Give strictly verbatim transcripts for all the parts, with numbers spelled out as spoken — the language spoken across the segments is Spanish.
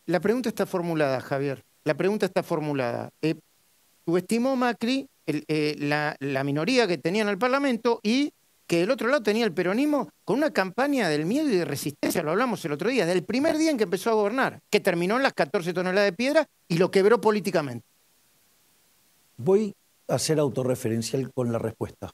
La pregunta está formulada, Javier. La pregunta está formulada. Eh, subestimó Macri el, eh, la, la minoría que tenía en el Parlamento y que del otro lado tenía el peronismo con una campaña del miedo y de resistencia, lo hablamos el otro día, del primer día en que empezó a gobernar, que terminó en las catorce toneladas de piedra y lo quebró políticamente. Voy a ser autorreferencial con la respuesta.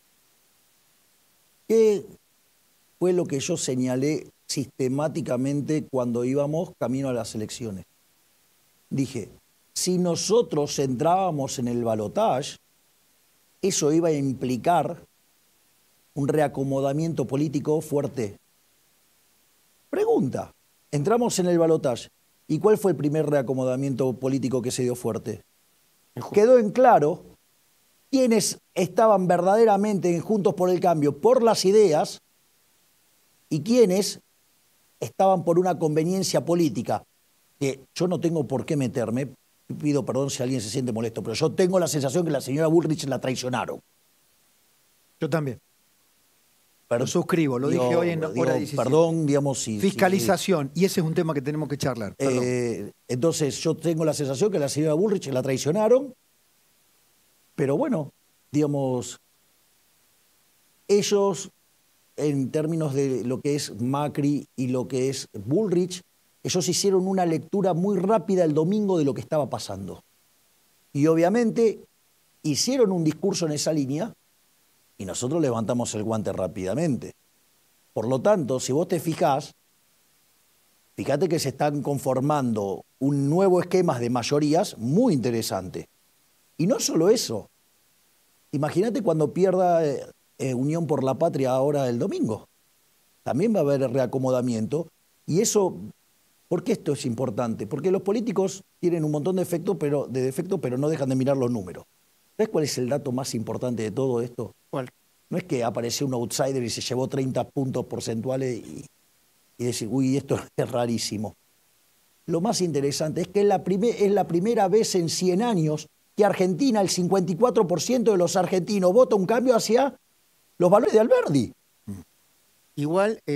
¿Qué fue lo que yo señalé sistemáticamente cuando íbamos camino a las elecciones? Dije, si nosotros entrábamos en el balotaje, eso iba a implicar un reacomodamiento político fuerte. Pregunta, entramos en el balotaje, ¿y cuál fue el primer reacomodamiento político que se dio fuerte? Quedó en claro quiénes estaban verdaderamente en Juntos por el Cambio por las ideas y quiénes estaban por una conveniencia política, que yo no tengo por qué meterme, pido perdón si alguien se siente molesto, pero yo tengo la sensación que la señora Bullrich la traicionaron. Yo también. Pero, lo suscribo, lo digo, dije hoy en digo, hora diecisiete. Perdón, digamos, si... Fiscalización, si, y ese es un tema que tenemos que charlar. Eh, entonces yo tengo la sensación que la señora Bullrich la traicionaron, pero bueno, digamos, ellos, en términos de lo que es Macri y lo que es Bullrich, ellos hicieron una lectura muy rápida el domingo de lo que estaba pasando. Y obviamente hicieron un discurso en esa línea y nosotros levantamos el guante rápidamente. Por lo tanto, si vos te fijás, fíjate que se están conformando un nuevo esquema de mayorías muy interesante. Y no solo eso. Imagínate cuando pierda eh, eh, Unión por la Patria ahora el domingo. También va a haber reacomodamiento. Y eso, ¿por qué esto es importante? Porque los políticos tienen un montón de efectos, pero, de defectos, pero no dejan de mirar los números. ¿Sabes cuál es el dato más importante de todo esto? ¿Cuál? No es que apareció un outsider y se llevó treinta puntos porcentuales y, y decir, uy, esto es rarísimo. Lo más interesante es que es la, primer, es la primera vez en cien años que Argentina, el cincuenta y cuatro por ciento de los argentinos vota un cambio hacia los valores de Alberdi. Igual... Eh